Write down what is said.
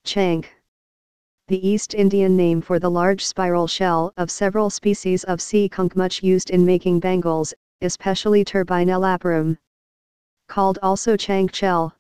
Chank. The East Indian name for the large spiral shell of several species of sea conch much used in making bangles, especially Turbinella apirum. Called also chank shell.